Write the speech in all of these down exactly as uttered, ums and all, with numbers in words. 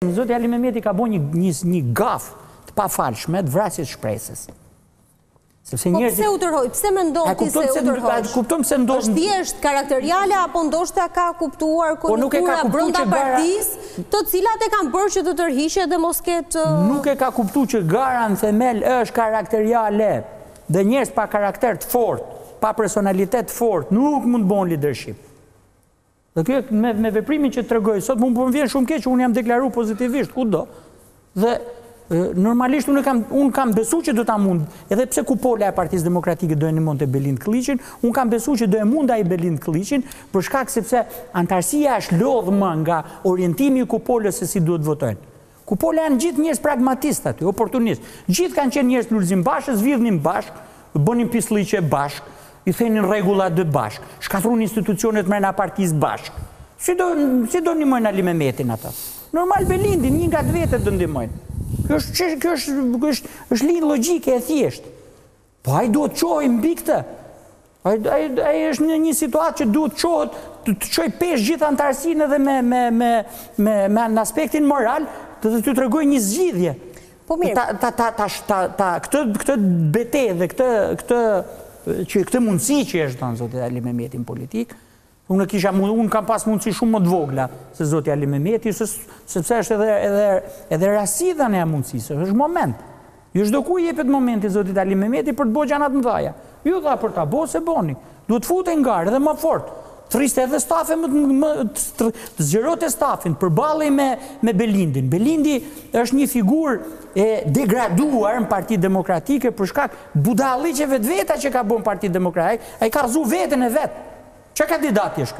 Zoti Ali Mehmeti ka bo një, një, një gaf të pafalshme të vrasjes shpresës. Sepse po pse u tërhoj? Pse mendon ti se u tërhoj? Kupton se ndodh. Është thjesht karakteriale apo ndoshta ka kuptuar konjunktura brenda partisë, të cilat e kanë bërë që të tërhiqet dhe mos ketë. Nuk e ka kuptuar që gara në themel është karakteriale dhe njerëz pa karakter të fortë, pa personalitet të fortë, nuk mund të bëjnë leadership. Dhe kjo me, me veprimin që tregoj sot, më po vjen shumë keq që unë jam deklaruar pozitivisht kudo. Dhe normalisht unë kam, unë kam besu që do ta mund, edhe pse kupola e Partisë Demokratike do e ndihmonte Belind Klliçin, unë kam besu që do e mund ai Belind Klliçin, për shkak sepse antarësia është lodhmë nga orientimi i kupolës se si duhet votojnë. Kupola janë gjithë njerëz pragmatistë aty, oportunistë. Gjithë kanë qenë njerëz plurëzim bashkë, zvidhnin bashkë, bënin pislliqe bashkë, i thenin rregullat dhe bashkë, shkatruan institucionet mrena partisë bashkë. Si do si do ndihmojnë Ali Mehmetin ata? Normal Belindin, një nga vetët do ndihmojnë. Kjo është, kjo është, kjo është, është linjë logjike e thjeshtë. Po ai duhet të çohej mbi këtë. Ai ai ai është në një situatë që duhet të çohet, të çojë pesh gjithë antarësinë edhe me me me me me në aspektin moral, të të tregoj një zgjidhje. Po mirë. Ta ta ta ta, ta, ta këtë këtë betejë dhe këtë këtë që këtë mundësi që është dhënë Zoti Ali Mehmeti në politikë. Unë kisha unë kam pas mundësi shumë më të vogla se Zoti Ali Mehmeti, sepse është edhe edhe edhe rastësia e mundësisë, është moment. Jo çdo ku i jepet momenti Zotit Ali Mehmeti për të bërë gjëra të mëdha. Ju dha për ta bërë se boni. Duhet futej ngarë dhe më fort. Thriste edhe stafe më më të zgjerote stafin përballej me me Belindin. Belindi është një figurë e degraduar në Partinë Demokratike për shkak budalliqeve të veta që ka bën Partia Demokratike. Ai ka rrezu veten e vet. Çka kandidati është ky?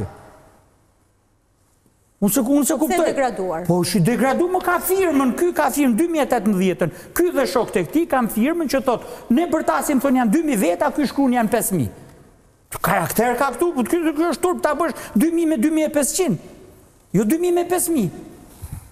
Unë se, unë se kuptoj. Se degraduar. Po shi degradu më ka firmën, ky ka firmën dy mijë e tetëmbëdhjetë. Ky dhe shokët e këtij kanë firmën që thot, ne bërtasim thonë janë dy mijë veta, ky shkruan janë pesë mijë. Karakter ka këtu, ky ky është turp ta bësh dy mijë me dy mijë e pesëqind. Jo dy mijë me pesë mijë.